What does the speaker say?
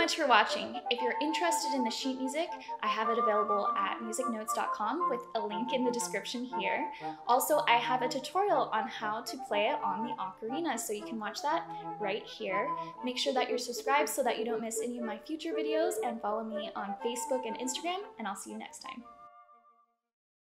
much for watching. If you're interested in the sheet music, I have it available at musicnotes.com with a link in the description here. Also, I have a tutorial on how to play it on the ocarina, so you can watch that right here. Make sure that you're subscribed so that you don't miss any of my future videos, and follow me on Facebook and Instagram, and I'll see you next time.